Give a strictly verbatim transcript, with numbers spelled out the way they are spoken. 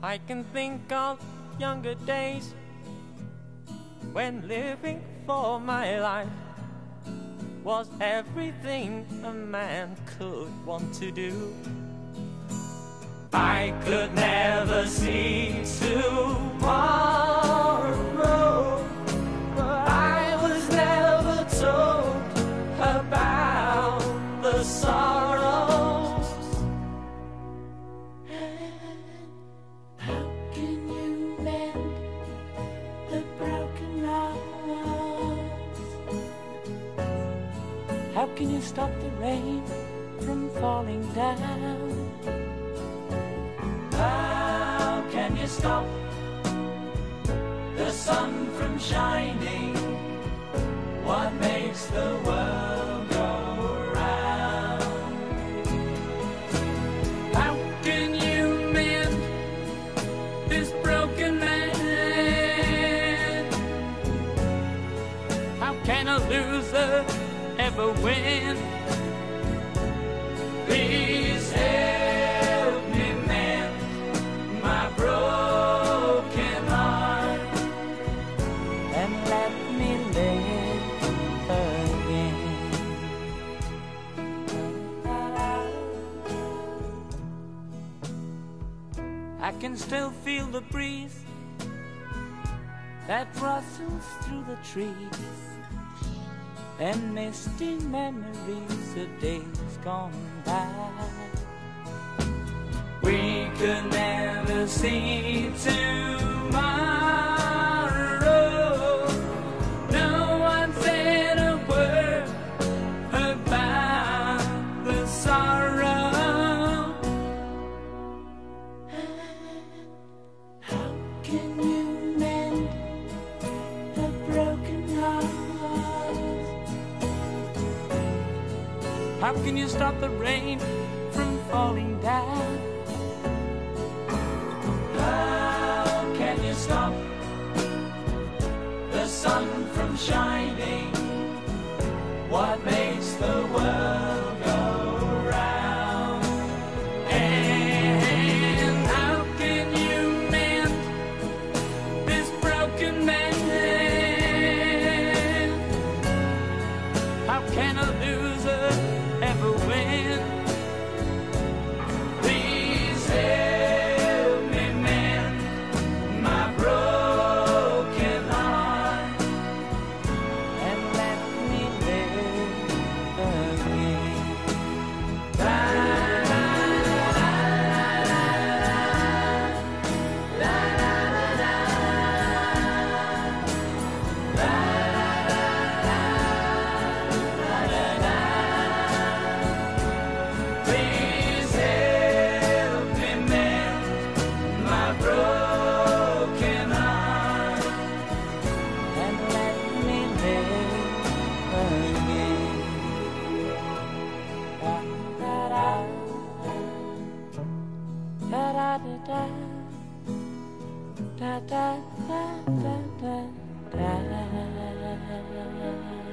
I can think of younger days when living for my life was everything a man could want to do. I could never see tomorrow, but I was never told about the sorrows. How can you mend the broken hearts? How can you stop the rain from falling down? How can you stop the sun from shining? What makes the world go round? How can you mend this broken man? How can a loser ever win? Please help me mend my broken heart and let me live again. I can still feel the breeze that rustles through the trees and misty memories of days gone by. We could never see tomorrow. No one said a word about the sorrow. How can you mend a broken heart? How can you stop the rain from falling down? How can you stop the sun from shining? What makes the world go round? And how can you mend this broken man? How can a loser ever win? Please help me mend my broken heart and let me live again. La, la, la, la, la, la, la, la. Please help me mend my broken heart and let me live again. Da da da da da da da da da da da da.